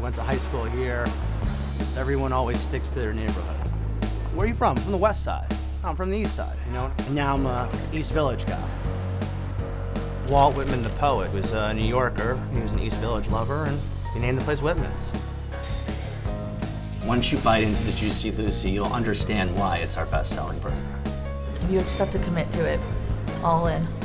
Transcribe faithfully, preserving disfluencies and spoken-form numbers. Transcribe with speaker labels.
Speaker 1: went to high school here. Everyone always sticks to their neighborhood. Where are you from? From the west side. I'm from the east side, you know? And now I'm a East Village guy. Walt Whitman, the poet, was a New Yorker. He was an East Village lover, and he named the place Whitmans. Once you bite into the Juicy Lucy, you'll understand why it's our best-selling burger.
Speaker 2: You just have to commit to it, all in.